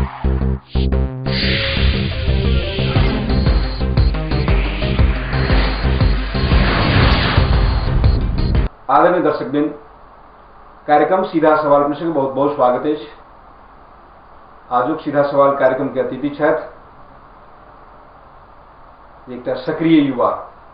आदरणीय दर्शकबिन कार्यक्रम सीधा सवाल प्रश्न के बहुत बहुत स्वागत है। आजुक सीधा सवाल कार्यक्रम के अतिथि छथि एकटा सक्रिय युवा।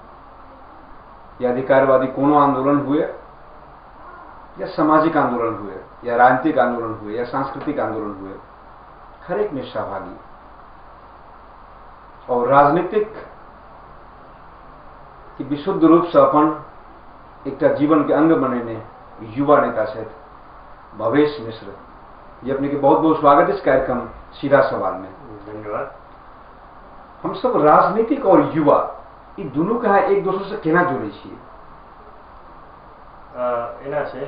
या अधिकारवादी कोनो आंदोलन हुए या सामाजिक आंदोलन हुए या राजनीतिक आंदोलन हुए या सांस्कृतिक आंदोलन हुए, हर एक में सहभागी और राजनीतिक की विशुद्ध रूप से अपन एक जीवन के अंग बनेने युवा नेता छथि भवेश मिश्र जी। अपने के बहुत बहुत स्वागत है इस कार्यक्रम सीधा सवाल में। धन्यवाद। हम सब राजनीतिक और युवा ई दोनों का एक दूसरे से केना जोड़े छियै? एना छै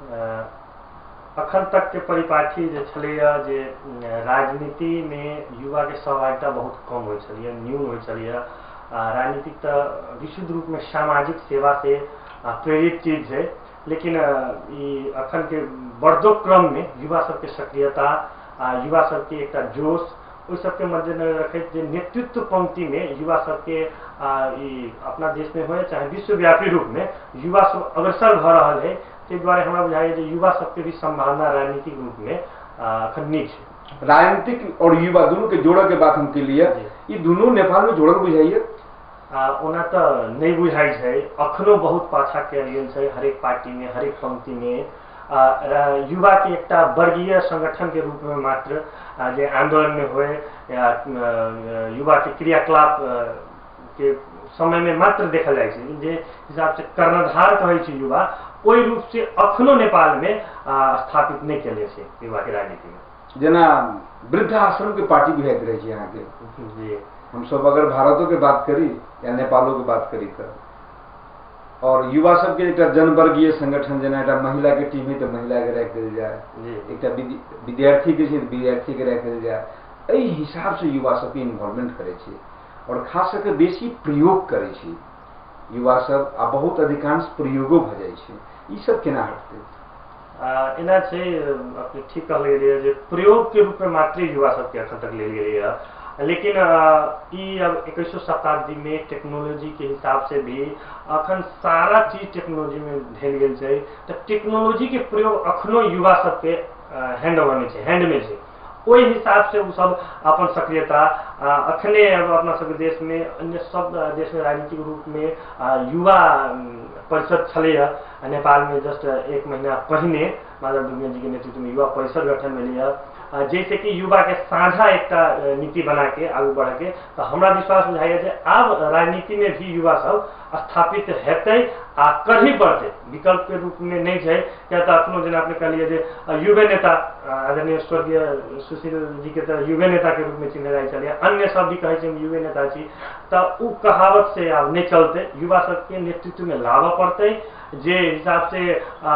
अखन तक के परिपाटी जे छलैया जे राजनीति में युवा के सहभागिता बहुत कम होय छलैया, न्यून होय छलैया। राजनीतिक तो विशुद्ध रूप में सामाजिक सेवा से प्रेरित चीज है, लेकिन अखन के बढ़दो क्रम में युवा सबके सक्रियता, युवा सबके एक जोश, उस सबके मद्देनजर रखैत जे नेतृत्व पंक्ति में युवा सबके अपना देश में हो चाहे विश्वव्यापी रूप में युवा सब अग्रसर भ रहल है। ताहि दुआरे हमरा बुझाइए जे युवा सबके भी संभावना राजनीतिक रूप में अखन नीक है। राजनीतिक और युवा दोनों के जोड़े के बात हम के लिए ये दोनों नेपाल में जोड़ल बुझाइए? ओना तो नहीं बुझाई है, अखनो बहुत पाछा कयल गेल है। हरेक पार्टी में हरेक पंक्ति में युवा के एक वर्गीय संगठन के रूप में मात्र जे आंदोलन में हुए या युवा के क्रियाकलाप के समय में मात्र देखल जाए जे हिसाब से कर्णधार कहे छै युवा, ओहि रूप से अखनो नेपाल में स्थापित नहीं कयले छै युवा के राजनीति में। जेना वृद्धाश्रम के पार्टी बुझाइत रहे छै यहाँ के जी। हम सब अगर भारतों के बात करी या नेपालों के बात करी तो, और युवा सब के एक जनवर्गीय संगठन जेना एक महिला के टीम है तो महिला के रख दिल जाए, एक विद्यार्थी के विद्यार्थी के रख दिल जाए। एहि हिसाब से युवा सबके इन्वॉल्वमेंट करे छी और खास करके बेसी प्रयोग करे छी युवा सब, आ बहुत अधिकांश प्रयोगो भ जाय छै। ई सब केना हटते? एना छै अपने ठीक कहल गेलिए जे प्रयोग के रूप में मात्र युवा सबके अखन तक लेल गेलिए, लेकिन अब 21वीं शताब्दी में टेक्नोलॉजी के हिसाब से भी अखन सारा चीज टेक्नोलॉजी में भेल गेल छै। तो टेक्नोलॉजी के प्रयोग अखनो युवा सबके हैंड ओवर में छै, हैंड में छै। ओहि हिसाब से वो सब अपन सक्रियता अखने अपना सब देश में, अन्य सब देश में राजनीतिक रूप में युवा परिषद छलैया। नेपाल में जस्ट एक महीना पहिने माधव डुमिया जी के नेतृत्व में युवा परिषद गठन भेलैया, जैसे कि युवा के साझा एक नीति बना के आगे बढ़ के। तो हमरा विश्वास बुझाइए जे आब राजनीति में भी युवा सब स्थापित हेतै आ करही पड़तै, विकल्प के रूप में नहीं है। क्या तो अपनो जेना अपने कहलिए जे युवे नेता आदरणीय स्वर्गीय सुशील जी के तो युवे नेता के रूप में चिन्ह जाय छलै, अन्य सब भी कहे छै युवे नेता छी। तो उ कहावत से आब नहीं चलते, युवा सबके नेतृत्व में लाबऽ पड़तै। जे हिसाब से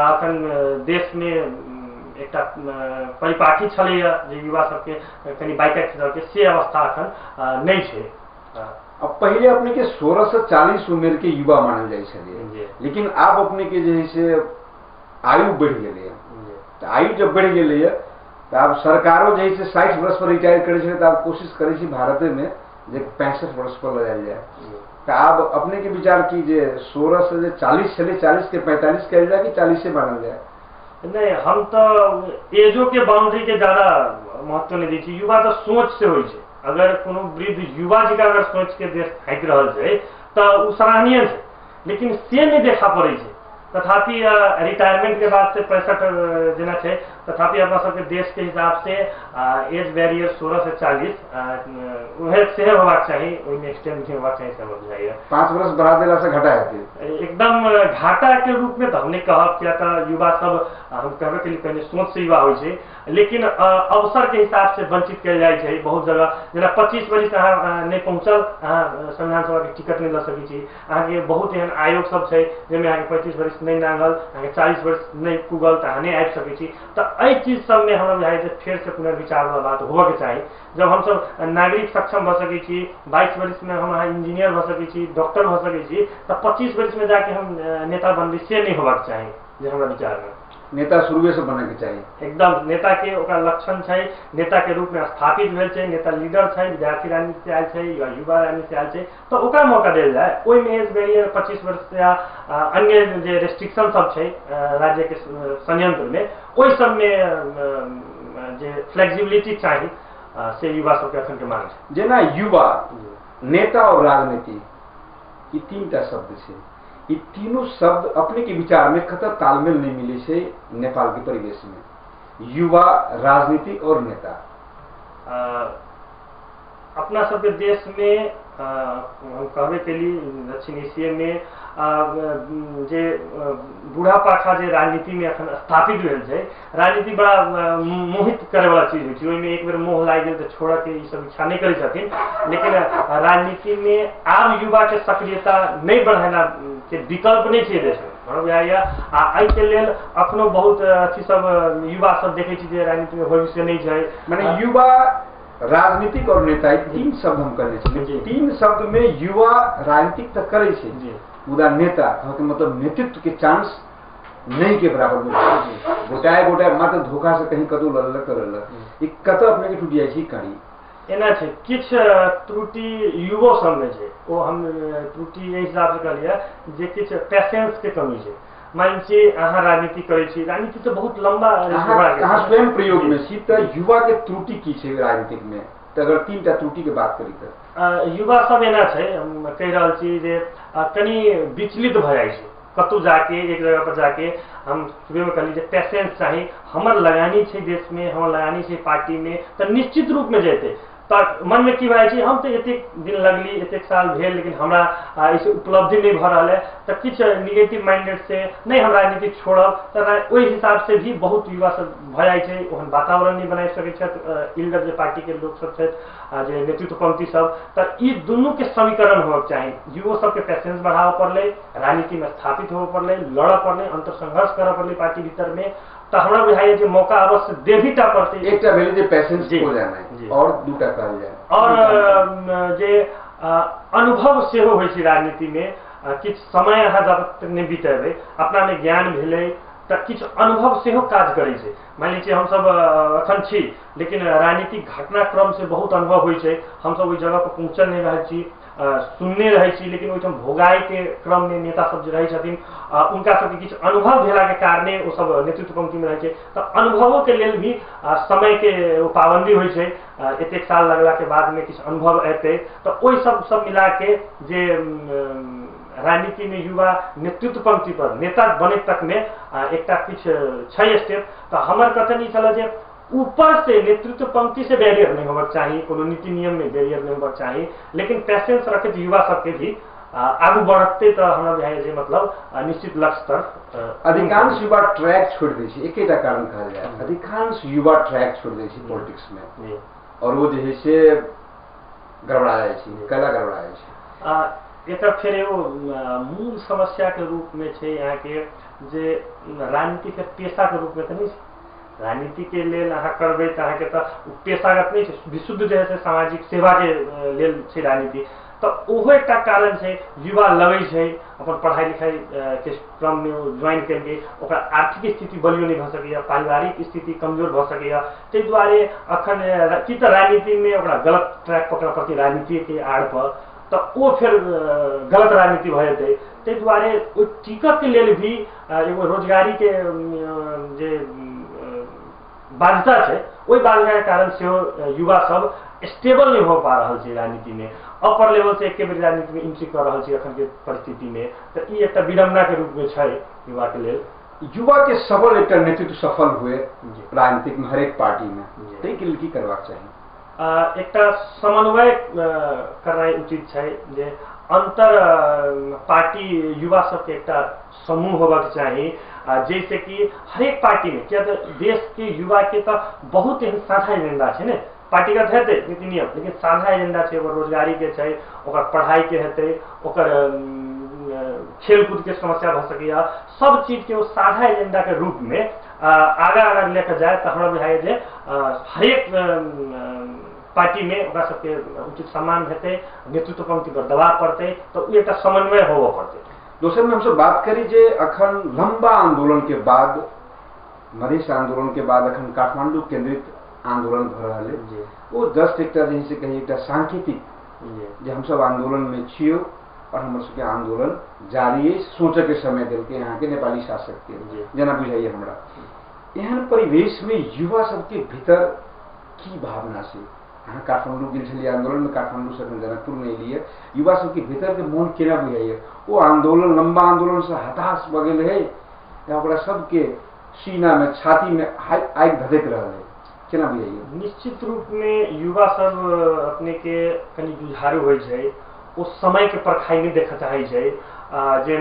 अखन देश में एक परिपाटी छलैया जे युवा सबके कनी बाइकट सबके से अवस्था अखन नहीं है। अब पहले अपने के 16 से 40 उम्र के युवा मानल जाय छलै, लेकिन अब अपने के जे है से आयु बढ़ गेलै। तो आयु जब बढ़ गेलै तो अब सरकारों जे है से 60 वर्ष पर रिटायर करे छै, तो अब कोशिश करे छी भारत में जे 65 वर्ष पर लगायल जाए। तो अब अपने के विचार की जे 16 से 40 छलै, 40 के 45 कयल जाए कि 40 से मानल जाए? नहीं, हम तो एजो के बाउंड्री के ज्यादा महत्व नहीं दी छी। युवा तो सोच से होय छै। अगर कोनो वृद्ध युवा जी का अगर सोच के देश थाकि रहल छै तो उ सराहनीय है, लेकिन से नहीं देखा पड़े छै। तथापि रिटायरमेंट के बाद से 65 जेना छै, तथापि अपना सबके देश के हिसाब से एज बैरियर 16 से 40 उहे से होबाक चाही, ओहिमे एक्सटेंड भी होबाक चाही। सब बुझाइए 5 वर्ष बढ़ा देला से घटा हेतै एकदम घाटा के रूप में तो हमने कहब, क्या तो युवा सब हम कहबे के लिए पहले सोच से युवा होय छै, लेकिन अवसर के हिसाब से वंचित कयल जाय छै। बहुत जगह जेना 25 वर्ष अहाँ नहीं पहुँचल, अहाँ संविधान सभा के टिकट नहीं लऽ सकै छी। अहाँ के बहुत एहन आयोग सब छै जेमे अहाँ के 25 वर्ष नहीं नांगल, अहाँ के 40 वर्ष नहीं पुगल तो अहाँ नहीं आबि सकै छी। तो एहि चीज सब में हमरा बुझाइ छै फेर से पुनर्विचार वाला बात होबऽ के चाही। जब हम सब नागरिक सक्षम भऽ सकै छी, 22 वर्ष में हम इंजीनियर भऽ सकै छी, डॉक्टर भऽ सकै छी, तो 25 वर्ष में जाके हम नेता बनबै से नहीं होबाक चाही जे हमरा विचार में। नेता शुरुए से बने के चाहिए। एकदम नेता के ओकरा लक्षण छै, नेता के रूप में स्थापित भेल छै, नेता लीडर छै, विद्यार्थी राजनीति से आयल छै या युवा राजनीति से आयल छै, तो ओकरा मौका देल जाए। ओहि में एज बैरियर 25 वर्ष या अन्य जे रेस्ट्रिक्शन सब छै राज्य के संयंत्र में, ओहि सब में जे फ्लेक्सिबिलिटी चाहिए से युवा सबके अखन के मांग छै। जेना युवा, नेता और राजनीति ये 3टा शब्द छै, ये तीनों शब्द अपने के विचार में कतऽ तालमेल नहीं मिले छै नेपाल के परिवेश में, युवा, राजनीति और नेता। अपना सबके देश में हम कहबे केली दक्षिण एशिया में जे बूढ़ा पाखा जे राजनीति में अखन स्थापित भेल छै, राजनीति बड़ा मोहित करे वाला चीज होइ छै, ओहिमे एक बेर मोह लागि गेल तऽ छोड़ऽ के ई सब इच्छा नहीं करै छथिन। लेकिन राजनीति में आम युवा के सक्रियता नहीं बढ़ाना के विकल्प नहीं छै देश में, बुझाइया। आ एहि के लेल अखनो बहुत अथी सब युवा सब देखे छी जे राजनीति में भविष्य नहीं छै। माने युवा, राजनीतिक और नेता 3 शब्द हम कहने छी, 3 शब्द में युवा राजनीतिक तो करे छै, मुदा नेता के मतलब नेतृत्व के चांस नहीं के बराबर में गोटाए मात्र धोखा से कहीं कतौ लड़लक करलक, ई कतऽ अपने के टूट जाइ छै कहानी। एना छै किछ त्रुटि युवो सब में छै, ओ हम त्रुटि एहि हिसाब से कहलिए जे किछ पेशेंस के कमी छै। मान लीजिए अहाँ राजनीति करे छी, राजनीति तो बहुत लंबा अहाँ स्वयं प्रयोग में छी, तो युवा के त्रुटि की छै राजनीतिक में, तो अगर 3टा त्रुटि के बात करी तो युवा सब एना छै, हम कहि रहल छी जे कनी विचलित भ जाइ छै कतौ जाके, एक जगह पर जाके। हम शुरू में कहली जे पेशेंस चाहिए, हमर लगानी छै देश में, हमर लगानी छै पार्टी में, तो निश्चित रूप में जेते। मन में की भाई छी हम तो एतेक दिन लगली, एतेक साल भेल, लेकिन हमरा इसे उपलब्धि नहीं भ रहा है, तो किछ निगेटिव माइंडेड से नहीं हम राजनीति छोड़ब, तो ओहि हिसाब से भी बहुत युवा सब भ जाइ छै, ओहन वातावरण नहीं बना सकै छथि इल्डर जे पार्टी के लोग सब छथि, जे नेतृत्व पंक्ति सब। तो ई दुनू के समीकरण होबक चाही, युवो सबके पेशेंस बढ़ाबऽ पड़लै, राजनीति में स्थापित होबऽ पड़लै, लड़ऽ पड़लै, अंतर संघर्ष करऽ पड़लै पार्टी भीतर में। तो हमरा बुझाइए जे मौका अवश्य देवीटा पड़तै। एकटा भेलै जे पेशेंस हो जाना है, और दूटा कहल जाय, और जे अनुभव सेहो होइ छै राजनीति में, किछ समय अहाँ जब तक नहीं बितेबै, अपना में ज्ञान भेलै तो किछ अनुभव सेहो काज करै छै। मान लीजिए हम सब अखन छी, लेकिन राजनीतिक घटनाक्रम से बहुत अनुभव होइ छै, हम सब ओहि जगह पर पहुँचल नहीं रहै छी, सुनने रहे छी, लेकिन ओहिठाम भोगाई के क्रम में नेता सब जे रहे छथिन, उनका सबके किछु अनुभव भेला के कारणे ओ सब नेतृत्व पंक्ति में रहे छै। तो अनुभवों के लेल भी समय के पाबंदी होइ छै, एतेक साल लगला के बाद में किछु अनुभव एतै, तो ओहि सब मिला के जे राजनीति में युवा नेतृत्व पंक्ति पर नेता बने तक में एकटा किछु छै स्टेप। तो हमर कथन ई छल जे ऊपर से नेतृत्व पंक्ति से बैरियर नहीं होगा चाहिए, कोनो नीति नियम में बैरियर नहीं होगा चाहिए, लेकिन पेशेंस रखे युवा सबके भी आगू बढ़ते तो हमरा बुझाइए जे मतलब निश्चित लक्ष्य तक। अधिकांश युवा ट्रैक छोड़ दै छै, एकेटा कारण कहल जाय, अधिकांश युवा ट्रैक छोड़ दै छै पॉलिटिक्स में, और वो जे है से गड़बड़ा जाइ छै, कला गड़बड़ा जाइ छै। एकर फेर एगो मूल समस्या के रूप में छै यहाँ के जे राजनीति के पेशा के रूप में तो नहीं छै। राजनीति के लेल अहाँ करबै तऽ अहाँके तऽ पेशागत नहीं छै, विशुद्ध जे है सामाजिक सेवा के लेल छै राजनीति। तो ओहो एकटा कारण छै, युवा लगे छै अपन पढ़ाई लिखाई के क्रम में ज्वाइन करके, ओकरा आर्थिक स्थिति बलियो नहीं भ सकैया, पारिवारिक स्थिति कमजोर भ सकैया, ताहि दुआरे अखन कि तऽ राजनीति में ओकरा गलत ट्रैक पकड़ पड़तै राजनीति के आड़ पर, तो वो फिर गलत राजनीति भ जेतै। ताहि दुआरे ओ टिकट के लेल भी एगो रोजगारी के जे बाध्यता है, वही बाध्यता के कारण से युवा सब स्टेबल नहीं हो पा रहा है राजनीति में, अपर लेवल से एक बेर राजनीति में एंट्री कर रहा है अखन के परिस्थिति में। तो ये एक विडम्बना के रूप में है युवा के लिए। युवा के सबल एक नेतृत्व सफल हुए राजनीतिक में हरेक पार्टी में, ताहि के लिए की करबाक चाही? एक समन्वय करना उचित है, जे अंतर पार्टी युवा सबके एक समूह होबाक चाहिए, जैसे कि हरेक पार्टी में, क्या देश के युवा के तो बहुत एहन साझा एजेंडा है ने, पार्टीगत हेतै नीति नियम, लेकिन साझा एजेंडा है, रोजगारी के है, ओकर पढ़ाई के हेतै, ओकर खेलकूद के समस्या भ सकैया, सब चीज के वो साझा एजेंडा के रूप में आगा लेकर जाए तो हमरा बुझाइए जे हरेक पार्टी में ओकरा सबके उचित सम्मान हेतै, नेतृत्व पंक्ति पर दबाव पड़तै, तो एक समन्वय होबऽ पड़तै। दोसर में हमसे बात करी जे अखन लंबा आंदोलन के बाद मधेश आंदोलन के बाद अखन काठमांडू केंद्रित आंदोलन भ रहा है, वो जस्ट एक जैसे कही एक सांकेतिक जो हम सब आंदोलन में छियो और हम सबके आंदोलन जारी सोचे के समय दिल के यहाँ के नेपाली शासक के जना बुझाइए हमरा एहन परिवेश में युवा सबके भीतर की भावना से यहाँ काठमांडू गिल आंदोलन में काठमांडू से जनकपुर में लिए युवा सबके भीतर के मन केना बुझाइए वो आंदोलन लंबा आंदोलन से हताश बगल है या सबके सीना में छाती में आग धधक रहा है केना बुझाइए। निश्चित रूप में युवा सब अपने के कनी जुझारू हो जाए उस समय के परखाई में देखा चाहे जाए जे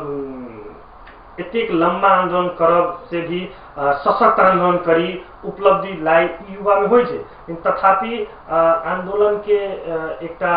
मतलब एतेक लंबा आंदोलन करब से भी सशक्त आंदोलन करी उपलब्धि लाई युवा में हो जाए, तथापि आंदोलन के एकटा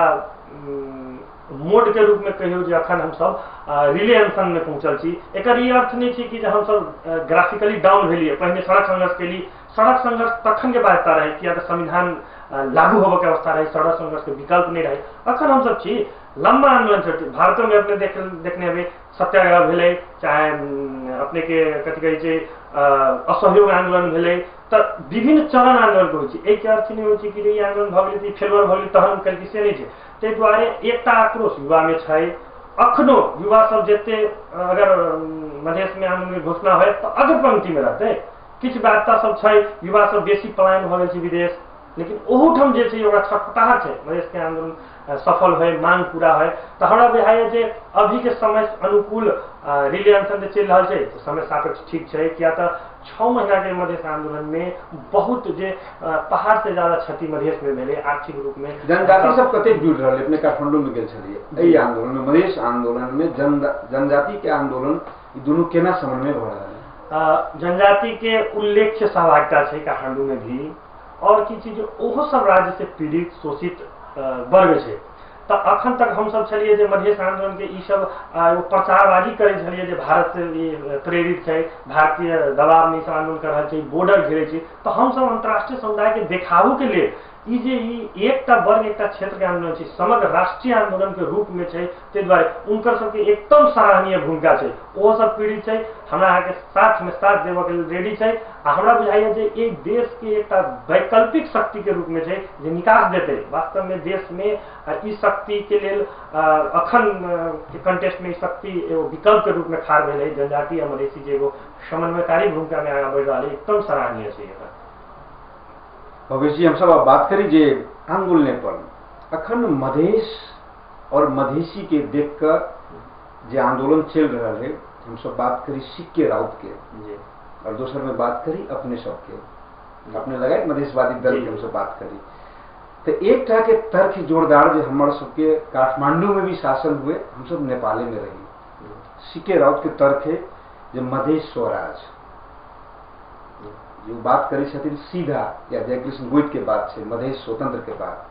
मोड के रूप में कहियो जे अखन हम सब रिले अनशन में पहुंचल छी। एकर ई अर्थ नहीं छै कि हम सब ग्राफिकली डाउन भेलिए, पहले सड़क संघर्ष के लिए सड़क संघर्ष तखन के बाध्यता रहे कि संविधान लागू होबे के अवस्था रहे, सड़क संघर्ष के विकल्प नहीं रहे। अखन हम सब छी लंबा आंदोलन छै भारत में अपने देखने हबे सत्याग्रह भेले चाहे अपने के कथि कहै छै असहयोग आंदोलन भेले त विभिन्न चरण आंदोलन होइ छै। एक अर्थ नहीं होइ छै कि ई आंदोलन भ गेलै फेलुअर भ गेलै तहन कल कि से नहीं छै। ताहि दुआरे एकटा आक्रोश युवा में छै। अखनो युवा सब जते अगर मधेश में आंदोलन के घोषणा होय तो अग्र पंक्ति में रहते। किछ बाध्यता सब छै, युवा सब बेसी पलायन भ गेल छै विदेश, लेकिन ओहूठाम जे छै ओकरा छटपटाहट छै मधेश के आंदोलन सफल है मांग पूरा है। तो हमरा बुझाइए जे अभी के समय अनुकूल रिले अनशन चल रहा है तो समय सापेक्ष ठीक है। क्या तो 6 महीना के मधेश आंदोलन में बहुत जे पहाड़ से ज्यादा क्षति मधेश में भेले आर्थिक रूप में जनजाति सब कते जुड़ रहा है। अपने काठमांडू में गेल छलिए आंदोलन में मधेश आंदोलन में जनजाति के आंदोलन दोनों केना समन्वय भ रहा है। जनजाति के उल्लेख्य सहभागिता है काठमांडू में भी और की चीज ओहो सब राज्य से पीड़ित शोषित वर्ग है। तो अखन तक हम सब छलिए जे मधेश आंदोलन के ई सब प्रचारबाजी करे छलिए जे भारत से प्रेरित है, भारतीय दबाव में आंदोलन कर रहा है, बॉर्डर घेरे छै। तो हम सब अंतर्राष्ट्रीय समुदाय के देखाबू के लिए ई जे ई एकटा वर्ग एकटा क्षेत्र के आंदोलन छै समग्र राष्ट्रीय आंदोलन के रूप में छै। ताहि दुआरे उनकर सबके एकदम सराहनीय भूमिका छै। वो सब पीड़ित छै, हमरा अहाँ के साथ में साथ देव के रेडी छै। आ हमरा बुझाइए जे एक देश के एकटा वैकल्पिक शक्ति के रूप में छै जे निकास देते। वास्तव में देश में ई शक्ति के लेल अखन के कंटेस्ट में शक्ति एगो विकल्प के रूप में खाड़ भेल है। जनजाति आ मधेसी जे एगो समन्वयकारी भूमिका में आगे बढ़ रहा है, एकदम सराहनीय छै। भवेश हम सब बात करी जे आंदोलन पर अखन मधेश और मधेसी के देख कर जे आंदोलन चल रहा है हम सब बात करी सिक्के राउत के और दूसर में बात करी अपने सबके अपने लगाए मधेशवादी दल के हम सब बात करी। तो एक तरह के तर्क जोरदार जो हमारे सबके काठमांडू में भी शासन हुए हम सब नेपाले में रही। सिक्के राउत के तर्क है जो मधेश स्वराज जो बात करी छथिन सीधा या जयकृष्ण गोइट के बात है मधेश स्वतंत्र के बाद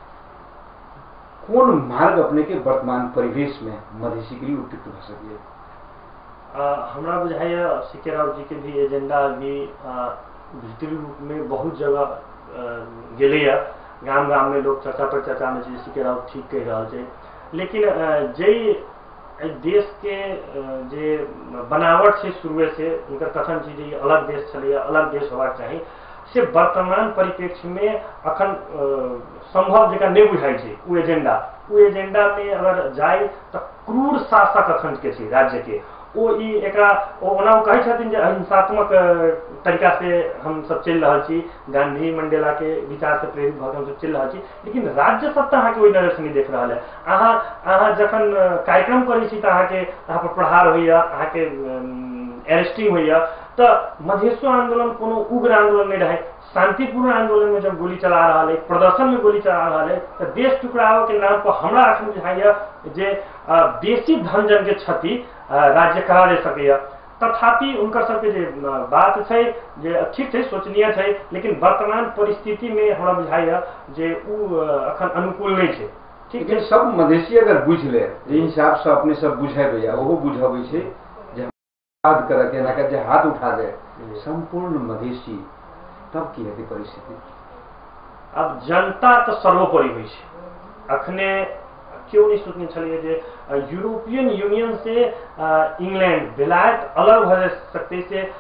कौन मार्ग अपने के वर्तमान परिवेश में मधेसी के लिए उपयुक्त हो सके। हमरा बुझाइए सिक्के राउत जी के भी एजेंडा अभी भीतरी रूप में बहुत जगह गेले गाम गाम में लोग चर्चा पर चर्चा में सिक्के राउत ठीक कह रहा है। लेकिन जे देश के जे बनावट से शुरू से उनका कथन चीज अलग देश चले अलग देश होगा चाहिए से वर्तमान परिप्रेक्ष्य में अखन संभव जगह नहीं बुझाई छै। वो एजेंडा में अगर जाए तो क्रूर शासक अखन के छै राज्य के ओ ई एकरा ओना कहै छथिन जे अहिंसात्मक तरीका से हम सब चल रहा छी, गांधी मंडेला के विचार से प्रेरित भऽ हम सब चल रहा छी। लेकिन राज्य सत्ता अहाँ के ओहि नजर से नहीं देख रहा है। अहाँ जखन कार्यक्रम करै छी तो अहाँ के अहाँ पर प्रहार होइया, अहाँ के अरेस्टिंग होइया। तो मधेशो आंदोलन कोनो उग्र आंदोलन नहीं रहे, शांतिपूर्ण आंदोलन में जब गोली चला रहा है, प्रदर्शन में गोली चला रहा है तो देश टुकड़ाव के नाम पर हमरा अखन बुझाइए जे बेसी धन जन के क्षति राज्य करा दे सके। तथापि उनकर सबके जे बात है जे ठीक है सोचनीय है, लेकिन वर्तमान परिस्थिति में हमरा बुझाइए जे उ अखन अनुकूल नहीं है। ठीक है, सब मधेसी अगर बुझ ले हिसाब से अपने सब बुझेबे ओहो बुझाबे छै जे याद करे के ना के जे हाथ उठा दे संपूर्ण मधेसी तब की हेतै परिस्थिति। अब जनता तो सर्वोपरि होइ छै। अखने क्यों नहीं सोचने छलिए जे यूरोपियन यूनियन से इंग्लैंड बेलायत अलग हो सकते से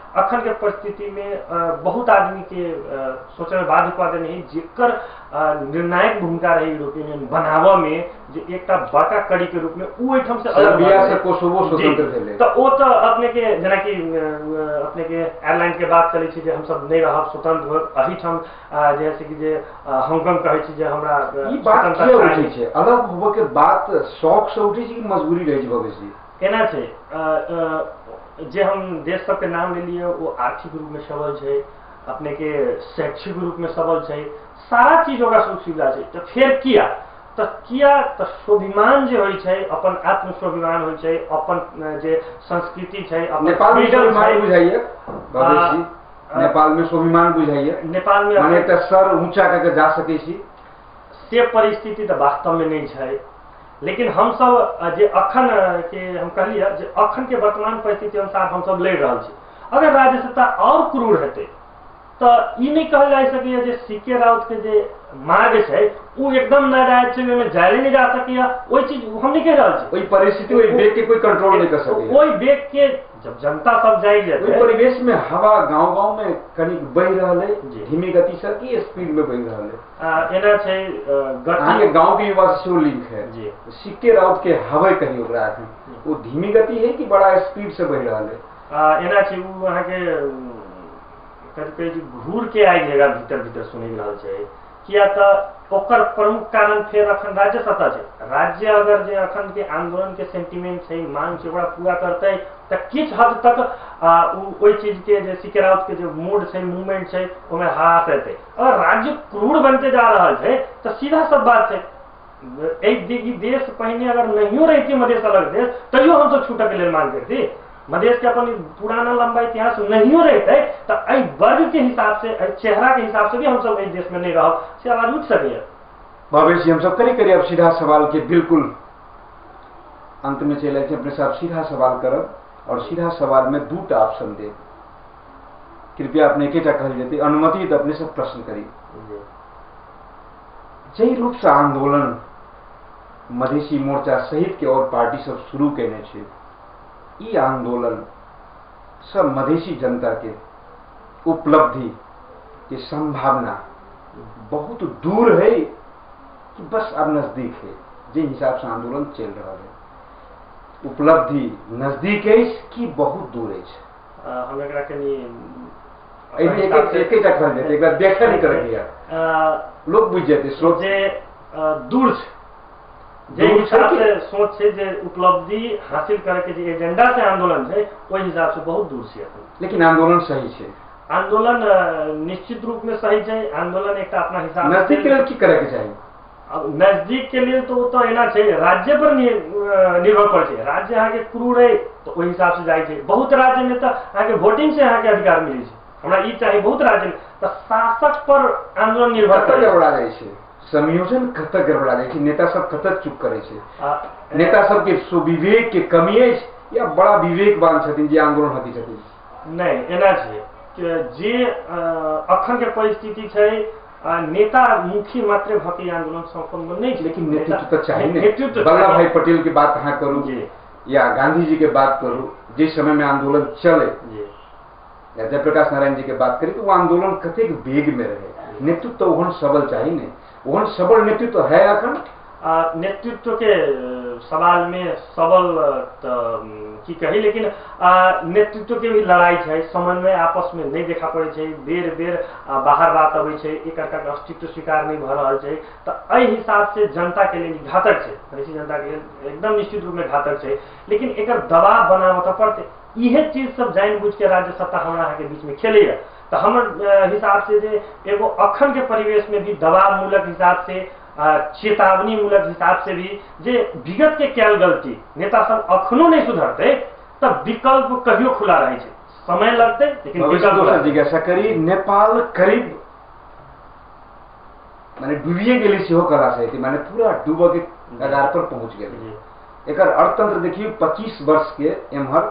अखन के परिस्थिति में बहुत आदमी के सोचे में बाध्य कऽ देने है जेकर निर्णायक भूमिका रही यूरोपियन यूनियन बनावा में जे एक बड़का कड़ी के रूप में उ एठम से अलग सर्बिया से कोसोवो स्वतंत्र भेलै तो ओ तो अपने के जेना कि अपने के एयरलाइन के बात करै छी जे हम सब नहीं रहब स्वतंत्र हो अहिठम जैसे कि जे हांगकांग कहै छी जे हमरा ई बात के उठै छै अलग होबे के बात शौक से उठै छै कि मजबूरी रहै छै भविष्य एना छै जे हम देश सबके नाम ले लिए वो आर्थिक रूप में सबल छै अपने के शैक्षिक रूप में सबल छै सारा चीज ओकरा सुख सुविधा छै तो फिर किया तो स्वाभिमान जे होइ छै अपन आत्म स्वाभिमान होइ छै अपन जे संस्कृति छै नेपाल में स्वाभिमान बुझाइए भविष्य नेपाल में स्वाभिमान बुझाइए नेपाल में माने त सर ऊंचा करके जा सकै छी से परिस्थिति तो वास्तव में नहीं है लेकिन हम सब जे अखन के हम कहलिए जे अखन के वर्तमान परिस्थिति अनुसार हम सब लड़ रहा छी अगर राज्य सत्ता और क्रूर हेतै तो ई नहीं कहल जा सकैया जे सीके राउत के जे मार्ग है वो एकदम नाजायज छै में जारी नहीं जा सकैया ओई चीज हम नहीं कह रहल छी ओई परिस्थिति ओई बेग के कोई कंट्रोल नहीं कर सकैया ओई बेग के जब जनता सब जाग जेतै ओई परिवेश में हवा गांव-गांव में कनिक बह रहल है धीमी गति से की स्पीड में बह रहल है एना छै गति के गांव के युवा से लिंक है जी सीके राउत के हवा कहियो ओकरा वो धीमी गति है कि बड़ा स्पीड से बह रहल है एना छै उ अहाँ के कहे घूर के आइ जगह भीतर भीतर सुनि रहल छै किया तो ओकर प्रमुख कारण फिर अखन राज्य सत्ता छै राज्य अगर जे अखन के आंदोलन के सेंटिमेंट छै मांग छै ओकरा पूरा करतै त किछ हद तक ओई चीज के जे सीके राउत के जो मूड छै मूवमेंट छै ओमे हाथ एतै अगर राज्य क्रूर बनते जा रहल छै तो सीधा सब बात छै एक देश पहले अगर नहियो रहिते मधेश अलग देश तैयो हम सब छूटक लेल मांग करती मधेश के अपन पुराना लंबा इतिहास नहीं रहते तो आई वर्ग के हिसाब से चेहरा के हिसाब से भी हम सब इस देश में नहीं रह से आवाज उठ सके भविष्य हम सब करी अब सीधा सवाल के बिल्कुल अंत में चले अपने साथ सीधा सवाल करब और सीधा सवाल में दूटा ऑप्शन दे कृपया अपने एक कहल जेते अनुमति तो अपने सब प्रश्न करी जय रूप से आंदोलन मधेसी मोर्चा सहित के और पार्टी सब शुरू केने छे ई आंदोलन सब मधेसी जनता के उपलब्धि की संभावना बहुत दूर है कि बस अब नजदीक है जे हिसाब से आंदोलन चल रहा है उपलब्धि नजदीक है कि बहुत दूर है हम एकरा कनी एक बार देखा नहीं कर दिया लोग बुझ जाते सोच जे दूर छै जे हिसाब से सोच छै जे उपलब्धि हासिल करे के जे एजेंडा से आंदोलन है ओहि हिसाब से बहुत दूर छै लेकिन आंदोलन सही है आंदोलन निश्चित रूप में सही है आंदोलन एक अपना हिसाब नजदीक के लिए की करे के चाहिए अब नजदीक के लिए तो एना छै राज्य पर निर्भर पर छै राज्य अहाँ के क्रूर है तो ओहि हिसाब से जाय छै बहुत राज्य में तो अहाँ के वोटिंग से अहाँ के अधिकार मिले छै हमरा ई चाहिए बहुत राज्य में तो शासक पर आंदोलन निर्भर करे संयोजन कत गड़बड़ा जाए नेता सब कत चुप करे नेता सब के सुविवेक के कमी है या बड़ा विवेकवान छथिन जे आंदोलन हती छथिन नहीं एना छै जे अखन के परिस्थिति छै नेता मुखी मात्र भके आंदोलन संपन्न नहीं लेकिन नेतृत्व तो चाहिए वल्लभ भाई पटेल की बात कहाँ करूँ या गांधी जी की बात करूँ जिस समय में आंदोलन चले या जयप्रकाश नारायण जी की बात करें तो वो आंदोलन कतेक वेग में रहे नेतृत्व तो ओहन सबल चाहिए नहीं ओहन सबल नेतृत्व है अखन नेतृत्व के सवाल में सबल की कही लेकिन नेतृत्व के भी लड़ाई है समन्वय आपस में नहीं देखा पड़े छै बेर बेर बाहर बात अबै छै एक अस्तित्व स्वीकार नहीं भ रहल छै तो एहि हिसाब से जनता के लिए घातक है मधेसी जनता के लिए एकदम निश्चित रूप में घातक है लेकिन एक दबाव बनाबे तो पड़ते इहे चीज सब जानबूझ के राज्य सत्ता हमरा के बीच में खेले तो हमर हिसाब से जे एगो अखन के परिवेश में भी दबाव मूलक हिसाब से चेतावनी मूलक हिसाब से भी जे विगत के कैल गलती नेता सब अखनो नहीं सुधरते तब विकल्प कहियो खुला रहे छै समय लगते लेकिन विकल्प जिज्ञासा करी नेपाल करीब माने डूबिए गेली सेहो कला से माने पूरा डूब के कगार पर पहुंच गए एकर अर्थतंत्र देखिए 25 वर्ष के एम्हर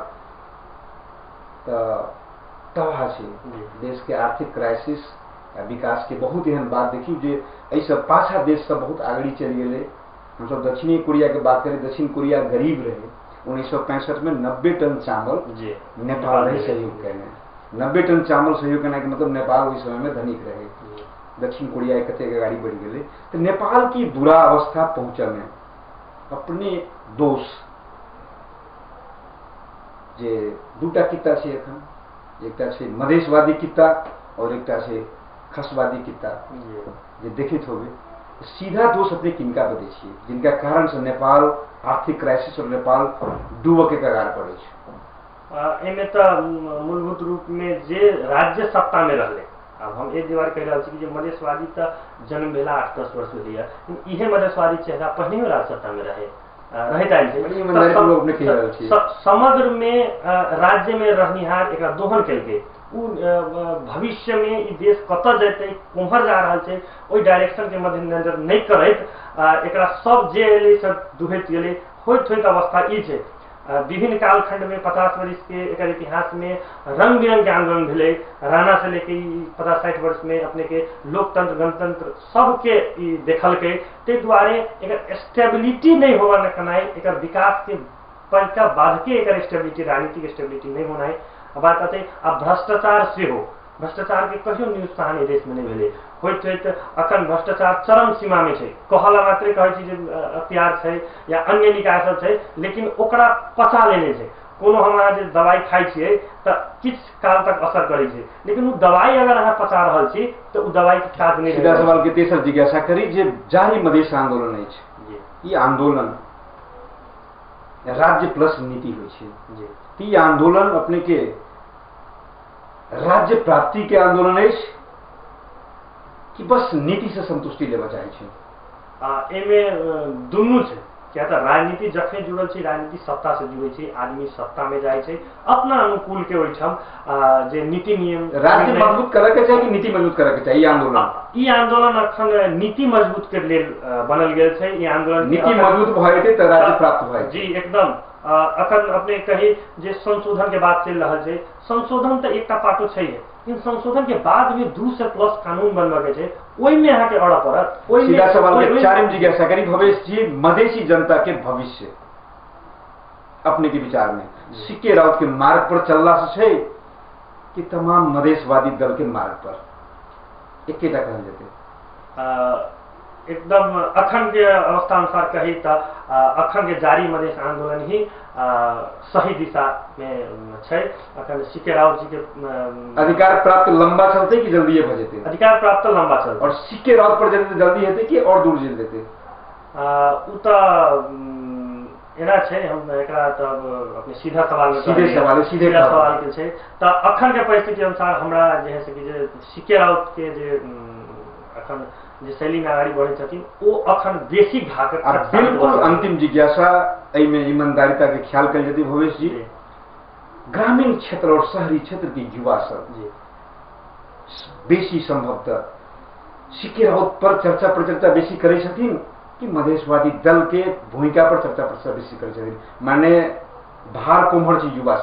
तबाह छै देश के आर्थिक क्राइसिस विकास के बहुत एहन बात देखिए जे ऐसे पाछा देश सब बहुत आगड़ी चलि गए हम सब दक्षिणी कोरिया के बात करें दक्षिण कोरिया गरीब रहे 1965 में 90 टन चावल नेपाल ने सहयोग कैने 90 टन चावल सहयोग करना के मतलब नेपाल उस समय में धनिक रहे। दक्षिण कोरिया कते के गाड़ी बढ़ गए तो नेपाल की बुरा अवस्था पहुंचा में अपने दोष जे दूटा किता छे एखन एकटा छे मधेशवादी किता और एकटा छे खसवादी किता जे देखित होबे सीधा दोष अपने किनका बदे छे जिनका कारण से नेपाल आर्थिक क्राइसिस और नेपाल डूब के कगार पड़े छे। एमे तो मूलभूत रूप में जे राज्य सत्ता में रहले अब हम एक बार कह रहा कि मधेशवादी तो जन्म भेला 8-10 वर्ष लिया इहे मधेशवादी चेहरा पहले राज्य सत्ता में रहे समग्र में राज्य में रहनिहार एक दोहन कल भविष्य में ई देश कत जैते कुम्हर जा रहा है ओई डायरेक्शन के मद्देनजर नहीं करत एक सब जे एले सब दुहैत गेले होइत अवस्था ई छे। विभिन्न कालखंड में 50 वर्ष के एक इतिहास में रंग बिरंग के आंदोलन भेले राणा से लेके 50-60 वर्ष में अपने के लोकतंत्र गणतंत्र सबके देखल के ते द्वारे एक स्टेबिलिटी नहीं होगा न कनाई एक विकास के पैका बाध के एक स्टेबिलिटी राजनीतिक स्टेबिलिटी नहीं होना है। बात आते अब भ्रष्टाचार से हो भ्रष्टाचार के कहियो निरुत्साहन देश में नहीं भेले होइत अखन भ्रष्टाचार चरम सीमा में छे कहला मात्रे कहै छी जे अख्तियार छे या अन्य निकाय सब छे लेकिन ओकरा पचा लेने छे कोनो हमरा जे दवाई खाइ छियै त किछ काल तक असर करै छे लेकिन उ दवाई अगर अहाँ पचा रहल छी त उ दवाई के काज नहीं। सीधा सवाल के तेसर जिज्ञासा करी जे जारी मधेश आंदोलन है जी ई आंदोलन राज्य प्लस नीति होय छे जी ई आंदोलन अपने के राज्य प्राप्ति के आंदोलन है कि बस नीति से संतुष्टि लेवा चाहे छे। एमे दुनू छे क्या तो राजनीति जखने जुड़ल छे राजनीति सत्ता से जुड़े छे आदमी सत्ता में जाए छे अपना अनुकूल के ओइठम जे नीति नियम राज्य मजबूत करे के चाहिए कि नीति मजबूत करे के चाहिए। ई आंदोलन अखन नीति मजबूत के लेल बनल गेल छे। ई आंदोलन नीति मजबूत भए त राज्य प्राप्त भए जी एकदम अखन अपने कही जे संशोधन के बात चल रहा है संशोधन तो एक पाटो छे इन संशोधन के बाद में 2 से प्लस कानून बनवा के छे ओई में यहाँ के अड़ा पड़त ओई सीधा सवाल के चारिम जिज्ञासा करी भवेश जी मधेसी जनता के भविष्य अपने के विचार में सिक्के राउत के मार्ग पर चलना से छे कि तमाम मधेशवादी दल के मार्ग पर एकेटा कहल जेते एकदम अखन के अवस्था अनुसार कही तो अखन के जारी मधेश आंदोलन ही सही दिशा में छे। अखन सिक्के राउत जी के अधिकार प्राप्त लंबा चलते कि जल्दी बजेते अधिकार प्राप्त लंबा चलते और सिक्के राउत पर जल्दी हेते कि और दूर जेल देते उ तो एना छे हम एकरा तब अपने सीधा सवाल में सीधे सवाल के छे तो अखन के परिस्थिति अनुसार हमरा जे है कि जे सिक्के राउत के जे अखन जे शैली में आगाड़ी बढ़े छथिन ओ अखन बेसी घातक बिल्कुल अंतिम जिज्ञासा एहि में ईमानदारिता के ख्याल कल जति भवेश जी ग्रामीण क्षेत्र और शहरी क्षेत्र के युवा सब बेसी संभवतः सिक्के राउत पर चर्चा प्रचर्चा बेसी करे छथिन कि मधेशवादी दल के भूमिका पर चर्चा प्रचर्चा बेसी करे छथिन माने भार कोमहर छी युवा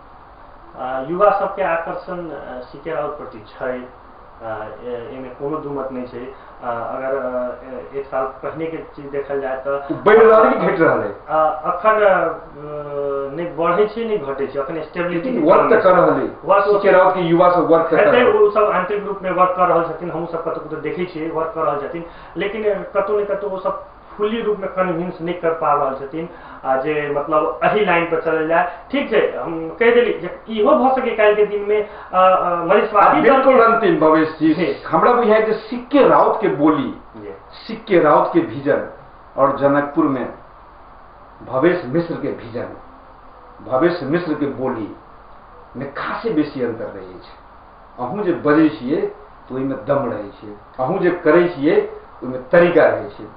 सबके आकर्षण सिक्के राउत प्रति छै एमे कोनो दू मत नहीं छे। अगर एक साल पहले के चीज देखल जाए तो बढ़ रहा है कि घट रहा है अखन नहीं बढ़े छे नहीं घटे छे अखन स्टेबिलिटी वर्क कर रहा है वर्क के राउत के युवा सब वर्क कर रहा है वो सब आंतरिक रूप में वर्क कर रहल छथिन हम सब कतो देखे छिए वर्क कर रहल छथिन लेकिन कतो ने कतो वो सब फुल्ली रूप में कन्विंस नहीं कर पा रहल छथिन जे मतलब अही लाइन पर चल जाए ठीक है हम कह देली इहो भ सके काल के दिन में मधेशवादी बिल्कुल अंतिम भवेश जी हमरा बुझाय जे सिक्के राउत के बोली सिक्के राउत के विजन और जनकपुर में भवेश मिश्र के विजन भवेश मिश्र के बोली में खासे बेसी अंतर रहे छे। अहूँ जे बजे छिए तो ओहि में दम रहे छे अहूँ जे करे छिए ओहि में तरीका रहे छे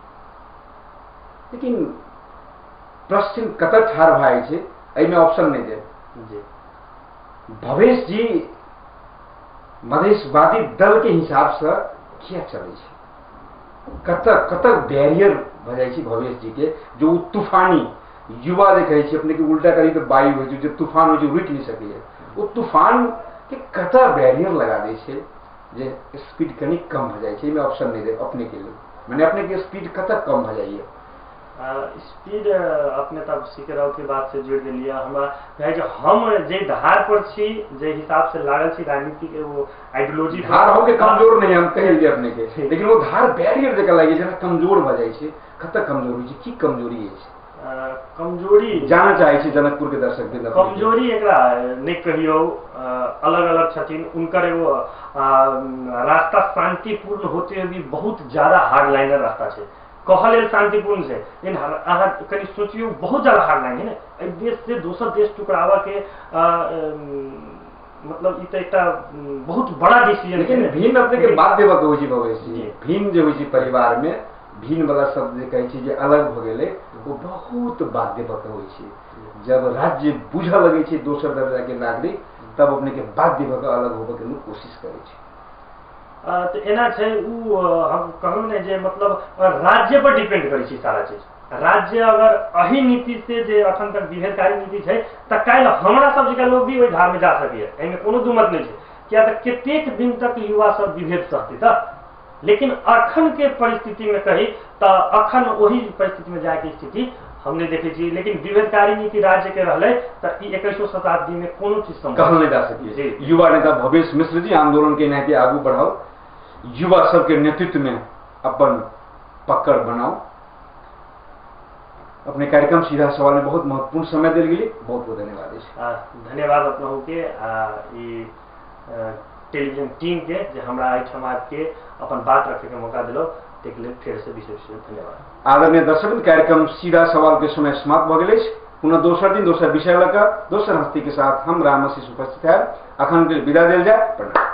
लेकिन प्रश्न कतर ठार भाई छे एहिमे ऑप्शन नहीं दे भवेश जी मधेशवादी दल के हिसाब से क्या चले छे कतर बैरियर भ जाय छे भवेश जी के जो तूफानी युवा जे कहे छे अपने के उल्टा करी तो वायु हो जो तूफान हो जो रुक नहीं सके वो तूफान के कतर बैरियर लगा दे छे जे स्पीड कनी कम हो जाए छे। एहिमे ऑप्शन नहीं दे अपने के लिए मैंने अपने के स्पीड कतर कम हो जाइए स्पीड अपने तब सीखे रहो के बात से जुड़ दिलिया हमरा जो हम जे धार पर छी जे हिसाब से लागल छी राजनीति के वो आइडियोलॉजी धार हो के कमजोर नहीं हम कह दिए अपने के, लेकिन वो धार बैरियर जगह लगी जना कमजोर भ जाय छै। कत कमजोर होय छै, की कमजोरी है? कमजोरी जाना चाहे छी जनकपुर के दर्शक बिंद। कमजोरी एकरा नहीं कहियो, अलग अलग छथिन उनकर एगो रास्ता शांतिपूर्ण होते हुए भी बहुत ज्यादा हार्डलाइनर रास्ता छै। कहल शांतिपूर्ण से, लेकिन अहाँ कहीं सोचियो बहुत ज्यादा हार्डलाइन है ना। एक देश से दोसर देश टुकरावा के मतलब एक बहुत बड़ा डिसीजन। लेकिन भिन्न अपने के बात देवक होय छै भवेश, भिन्न जे होय छै परिवार में भिन्न वाला शब्द जे कहै छै जे अलग भ गेलै वो बहुत बाध्यवक होय छै। जब राज्य बुझ लगे छै दोसर दर्जा के नागरिक तब अपने के बाध्यवक अलग होबे के कोशिश करे छै। तो एना छै उ हम कहूँ ने जे मतलब राज्य पर डिपेंड करे छी सारा चीज। राज्य अगर अही नीति से जे अखन तक विभेदकारी नीति छै त काल्हि हमरा सब जगह लोग भी ओहि धार में जा सकैए, एहिमे कोनो दू मत नहीं छै। किया त कतेक दिन तक युवा सब विभेद सहतै त, लेकिन अखन के परिस्थिति में कही तो अखन वही परिस्थिति में जाए के स्थिति हमने देखे छी। लेकिन विभेदकारी नीति राज्य के रहले त 21वीं शताब्दी में कोनो चीज संभव कहल नहीं जा सकी। युवा नेता भवेश मिश्र जी आंदोलन के नाते आगू बढ़ाओ, युवा सबके नेतृत्व में अपन पकड़ बनाओ। अपने कार्यक्रम सीधा सवाल में बहुत महत्वपूर्ण समय दिल गेली, बहुत बहुत धन्यवाद। धन्यवाद अपना के टेलीविजन टीम के जे हमरा एहिठाम के अपन बात रखे के मौका दिलो, तेके लेल फिर से विशेष धन्यवाद। आदरणीय दर्शक, कार्यक्रम सीधा सवाल के समय समाप्त भ गेल। पुनः दोसर दिन दोसर विषय लकर दोसर हस्ती के साथ हम राम आशीष उपस्थित है। अखन के विदा देल जाए। प्रणाम।